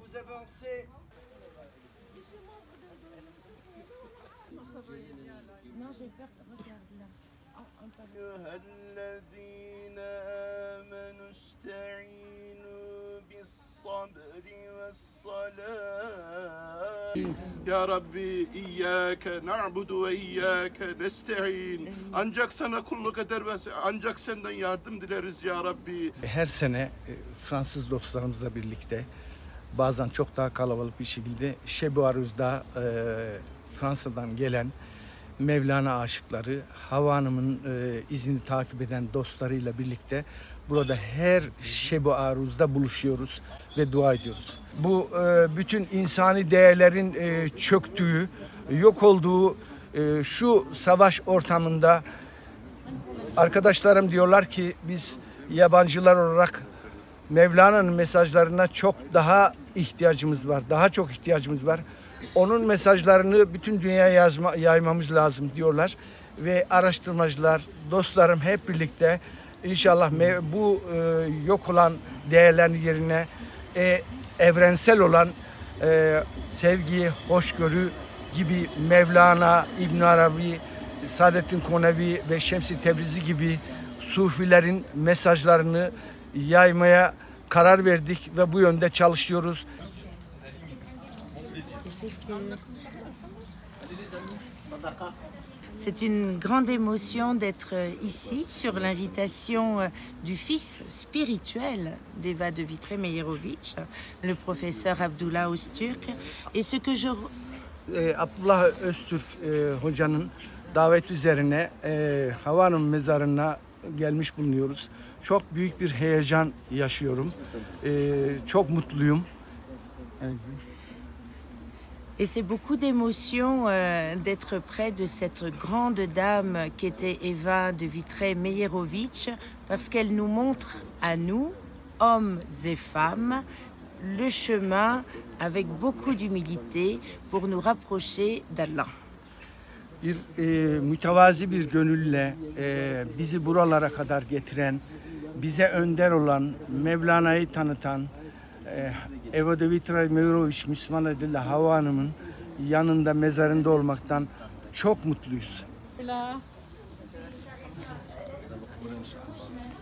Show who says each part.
Speaker 1: vous avancez.
Speaker 2: Non, j'ai peur. Regarde là.
Speaker 1: الذين آمنوا استعينوا بالصبر والصلاة Ya Rabbi İyyâke na'budu ve İyyâke nesta'in. Ancak sana kulluk eder ve ancak senden yardım dileriz ya Rabbi.
Speaker 3: Her sene Fransız dostlarımızla birlikte bazen çok daha kalabalık bir şekilde Şeb-i Aruz'da Fransa'dan gelen Mevlana aşıkları, Hava Hanım'ın izini takip eden dostlarıyla birlikte burada her Şeb-i Aruz'da buluşuyoruz ve dua ediyoruz. Bu bütün insani değerlerin çöktüğü, yok olduğu şu savaş ortamında arkadaşlarım diyorlar ki biz yabancılar olarak Mevlana'nın mesajlarına çok daha ihtiyacımız var, daha çok ihtiyacımız var. Onun mesajlarını bütün dünyaya yaymamız lazım diyorlar ve araştırmacılar, dostlarım hep birlikte inşallah bu yok olan değerlerin yerine evrensel olan sevgi, hoşgörü gibi Mevlana, İbn Arabi, Saadettin Konevi ve Şems-i Tebrizi gibi sufilerin mesajlarını yaymaya karar verdik ve bu yönde çalışıyoruz.
Speaker 2: C'est une grande émotion d'être ici sur l'invitation du fils spirituel d'Eva de Vitré-Meyerovitch, le professeur Abdullah Öztürk. Et ce que je...
Speaker 3: Abdullah Öztürk hocanın davet üzerine Hava Hanım mezarına gelmiş bulunuyoruz. Çok büyük bir heyecan yaşıyorum. Çok mutluyum.
Speaker 2: Et c'est beaucoup d'émotion d'être près de cette grande dame qui était Eva de Vitré-Meyerovitch, parce qu'elle nous montre à nous, hommes et femmes, le chemin avec beaucoup d'humilité pour nous rapprocher d'Allah.
Speaker 3: Mütevazi bir gönülle bizi buralara kadar getiren, bize önder olan, Mevlana'yı tanıtan, Eva de Vitré-Meyerovitch Müslüman Edil'le Hava Hanım'ın yanında, mezarında olmaktan çok mutluyuz.